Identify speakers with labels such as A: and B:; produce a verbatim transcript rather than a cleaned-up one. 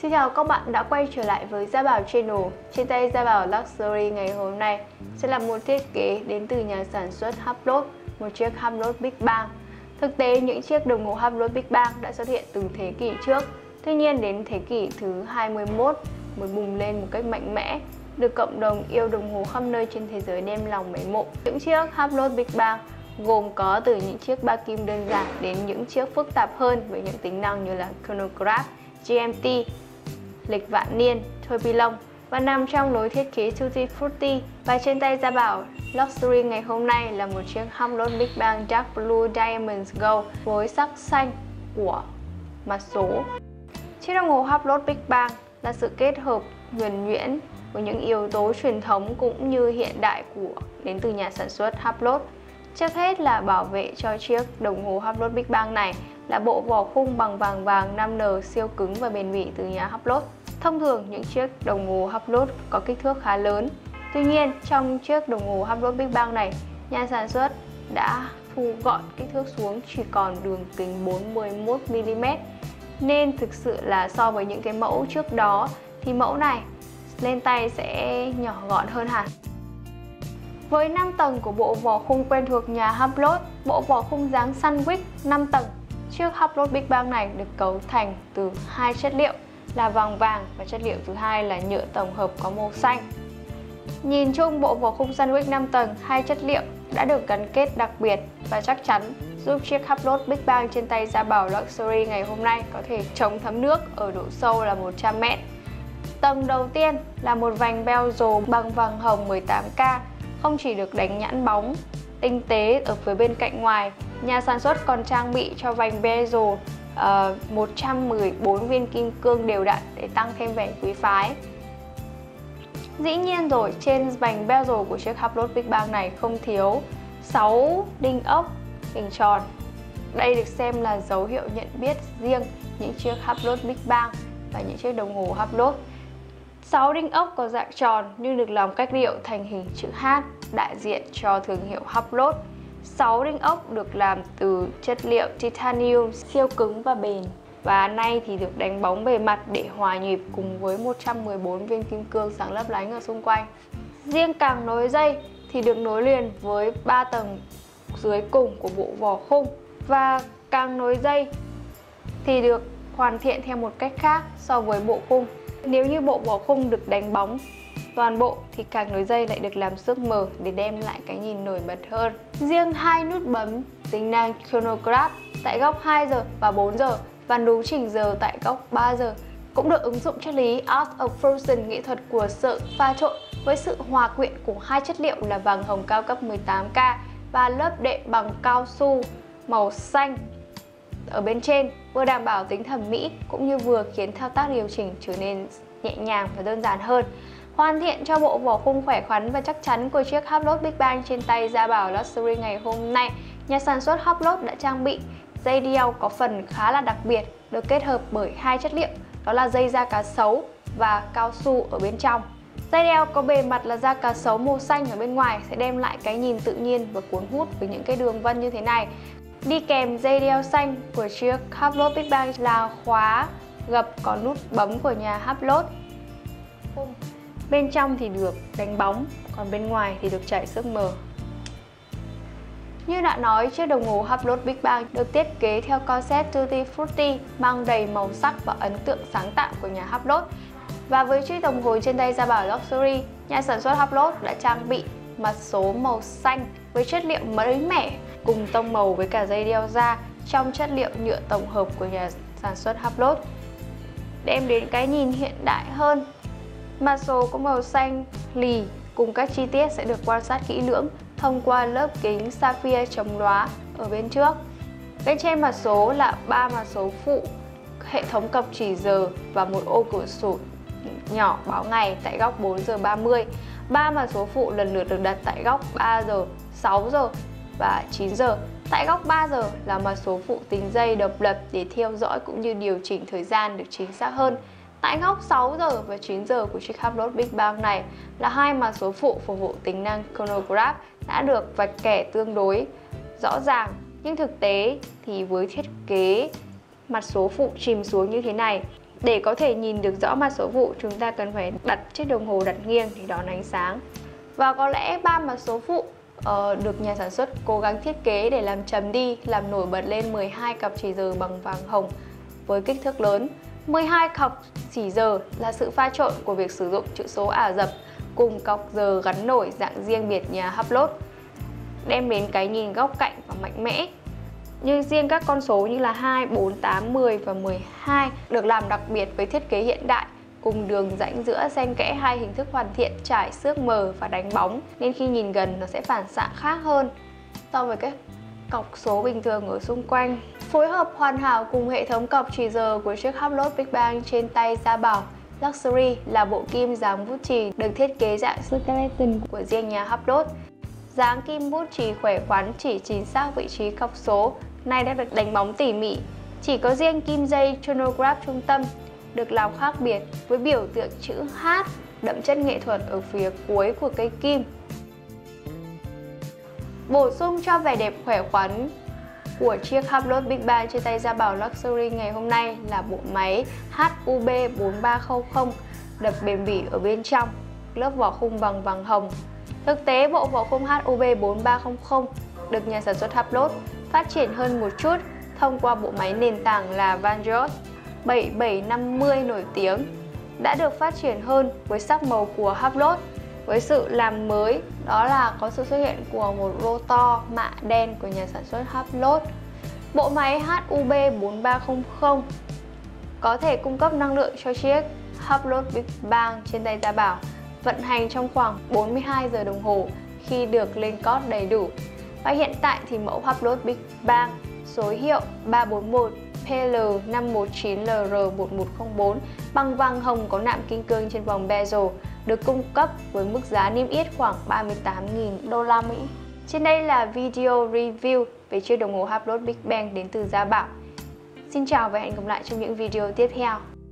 A: Xin chào các bạn đã quay trở lại với Gia Bảo Channel. Trên tay Gia Bảo Luxury ngày hôm nay sẽ là một thiết kế đến từ nhà sản xuất Hublot, một chiếc Hublot Big Bang. Thực tế những chiếc đồng hồ Hublot Big Bang đã xuất hiện từ thế kỷ trước. Tuy nhiên đến thế kỷ thứ hai mươi mốt mới bùng lên một cách mạnh mẽ, được cộng đồng yêu đồng hồ khắp nơi trên thế giới đem lòng mến mộ. Những chiếc Hublot Big Bang gồm có từ những chiếc ba kim đơn giản đến những chiếc phức tạp hơn với những tính năng như là chronograph, giê em tê, lịch vạn niên, tourbillon và nằm trong lối thiết kế Tutti Frutti. Và trên tay Gia Bảo Luxury ngày hôm nay là một chiếc Hublot Big Bang Dark Blue Diamonds Gold với sắc xanh của mặt số. Chiếc đồng hồ Hublot Big Bang là sự kết hợp nhuần nhuyễn với những yếu tố truyền thống cũng như hiện đại của đến từ nhà sản xuất Hublot. Trước hết là bảo vệ cho chiếc đồng hồ Hublot Big Bang này là bộ vỏ khung bằng vàng vàng năm N siêu cứng và bền bỉ từ nhà Hublot. Thông thường những chiếc đồng hồ Hublot có kích thước khá lớn. Tuy nhiên trong chiếc đồng hồ Hublot Big Bang này, nhà sản xuất đã thu gọn kích thước xuống chỉ còn đường kính bốn mươi mốt mi li mét. Nên thực sự là so với những cái mẫu trước đó thì mẫu này lên tay sẽ nhỏ gọn hơn hẳn. Với năm tầng của bộ vỏ khung quen thuộc nhà Hublot, bộ vỏ khung dáng sandwich năm tầng, chiếc Hublot Big Bang này được cấu thành từ hai chất liệu là vàng vàng và chất liệu thứ hai là nhựa tổng hợp có màu xanh. Nhìn chung bộ vỏ khung sandwich năm tầng, hai chất liệu đã được gắn kết đặc biệt và chắc chắn giúp chiếc Hublot Big Bang trên tay Gia Bảo Luxury ngày hôm nay có thể chống thấm nước ở độ sâu là một trăm mét. Tầng đầu tiên là một vành bezel bằng vàng hồng mười tám K, không chỉ được đánh nhãn bóng tinh tế ở phía bên cạnh ngoài, nhà sản xuất còn trang bị cho vành bezel uh, một trăm mười bốn viên kim cương đều đặn để tăng thêm vẻ quý phái. Dĩ nhiên rồi, trên vành bezel của chiếc Hublot Big Bang này không thiếu sáu đinh ốc hình tròn. Đây được xem là dấu hiệu nhận biết riêng những chiếc Hublot Big Bang và những chiếc đồng hồ Hublot. sáu đinh ốc có dạng tròn nhưng được làm cách điệu thành hình chữ H, đại diện cho thương hiệu Hublot. sáu đinh ốc được làm từ chất liệu titanium siêu cứng và bền, và nay thì được đánh bóng bề mặt để hòa nhịp cùng với một trăm mười bốn viên kim cương sáng lấp lánh ở xung quanh. Riêng càng nối dây thì được nối liền với ba tầng dưới cùng của bộ vỏ khung, và càng nối dây thì được hoàn thiện theo một cách khác so với bộ khung. Nếu như bộ vỏ khung được đánh bóng toàn bộ thì càng nối dây lại được làm sức mờ để đem lại cái nhìn nổi bật hơn. Riêng hai nút bấm tính năng chronograph tại góc hai giờ và bốn giờ và núm chỉnh giờ tại góc ba giờ cũng được ứng dụng triết lý Art of Fusion, nghệ thuật của sự pha trộn, với sự hòa quyện của hai chất liệu là vàng hồng cao cấp mười tám K và lớp đệm bằng cao su màu xanh ở bên trên, vừa đảm bảo tính thẩm mỹ cũng như vừa khiến thao tác điều chỉnh trở nên nhẹ nhàng và đơn giản hơn. Hoàn thiện cho bộ vỏ khung khỏe khoắn và chắc chắn của chiếc Hublot Big Bang trên tay Gia Bảo Luxury ngày hôm nay, nhà sản xuất Hublot đã trang bị dây đeo có phần khá là đặc biệt, được kết hợp bởi hai chất liệu, đó là dây da cá sấu và cao su ở bên trong. Dây đeo có bề mặt là da cá sấu màu xanh ở bên ngoài sẽ đem lại cái nhìn tự nhiên và cuốn hút với những cái đường vân như thế này. Đi kèm dây đeo xanh của chiếc Hublot Big Bang là khóa gập có nút bấm của nhà Hublot. Bên trong thì được đánh bóng, còn bên ngoài thì được chảy sức mờ. Như đã nói, chiếc đồng hồ Hublot Big Bang được thiết kế theo concept Tutti Frutti, mang đầy màu sắc và ấn tượng sáng tạo của nhà Hublot. Và với chiếc đồng hồ trên tay Gia Bảo Luxury, nhà sản xuất Hublot đã trang bị mặt số màu xanh với chất liệu mới mẻ cùng tông màu với cả dây đeo da trong chất liệu nhựa tổng hợp của nhà sản xuất Hublot, đem đến cái nhìn hiện đại hơn. Mặt số có màu xanh lì cùng các chi tiết sẽ được quan sát kỹ lưỡng thông qua lớp kính sapphire chống lóa ở bên trước. Bên trên mặt số là ba mặt số phụ, hệ thống cọc chỉ giờ và một ô cửa sổ nhỏ báo ngày tại góc bốn giờ ba mươi. Ba mặt số phụ lần lượt được đặt tại góc ba giờ, sáu giờ và chín giờ. Tại góc ba giờ là mặt số phụ tính giây độc lập để theo dõi cũng như điều chỉnh thời gian được chính xác hơn. Tại góc sáu giờ và chín giờ của chiếc Hublot Big Bang này là hai mặt số phụ phục vụ tính năng chronograph đã được vạch kẻ tương đối rõ ràng. Nhưng thực tế thì với thiết kế mặt số phụ chìm xuống như thế này Để có thể nhìn được rõ mặt số vụ, chúng ta cần phải đặt chiếc đồng hồ đặt nghiêng để đón ánh sáng. Và có lẽ ba mặt số vụ uh, được nhà sản xuất cố gắng thiết kế để làm trầm đi, làm nổi bật lên mười hai cọc chỉ giờ bằng vàng hồng với kích thước lớn. mười hai cọc chỉ giờ là sự pha trộn của việc sử dụng chữ số Ả Rập cùng cọc giờ gắn nổi dạng riêng biệt nhà Hublot, đem đến cái nhìn góc cạnh và mạnh mẽ. Nhưng riêng các con số như là hai, bốn, tám, mười và mười hai được làm đặc biệt với thiết kế hiện đại, cùng đường rãnh giữa xen kẽ hai hình thức hoàn thiện trải xước mờ và đánh bóng, nên khi nhìn gần nó sẽ phản xạ khác hơn so với các cọc số bình thường ở xung quanh. Phối hợp hoàn hảo cùng hệ thống cọc chỉ giờ của chiếc Hublot Big Bang trên tay Gia Bảo Luxury là bộ kim dáng bút chì được thiết kế dạng skeleton của riêng nhà Hublot. Dáng kim bút chì khỏe khoắn chỉ chính xác vị trí cọc số, nay đã được đánh bóng tỉ mỉ. Chỉ có riêng kim dây chronograph trung tâm được làm khác biệt với biểu tượng chữ H đậm chất nghệ thuật ở phía cuối của cây kim. Bổ sung cho vẻ đẹp khỏe khoắn của chiếc Hublot Big Bang trên tay Gia Bảo Luxury ngày hôm nay là bộ máy H U B bốn ba không không đập bền bỉ ở bên trong, lớp vỏ khung bằng vàng hồng. Thực tế, bộ vỏ khung H U B bốn ba không không được nhà sản xuất Hublot phát triển hơn một chút thông qua bộ máy nền tảng là Vangelis bảy bảy năm mươi nổi tiếng, đã được phát triển hơn với sắc màu của Hublot, với sự làm mới đó là có sự xuất hiện của một rotor mạ đen của nhà sản xuất Hublot. Bộ máy H U B bốn ba không không có thể cung cấp năng lượng cho chiếc Hublot Big Bang trên tay Gia Bảo vận hành trong khoảng bốn mươi hai giờ đồng hồ khi được lên cót đầy đủ. Và hiện tại thì mẫu Hublot Big Bang số hiệu ba bốn một P L năm một chín L R một một không bốn bằng vàng hồng có nạm kim cương trên vòng bezel được cung cấp với mức giá niêm yết khoảng ba mươi tám nghìn đô la Mỹ. Trên đây là video review về chiếc đồng hồ Hublot Big Bang đến từ Gia Bảo. Xin chào và hẹn gặp lại trong những video tiếp theo.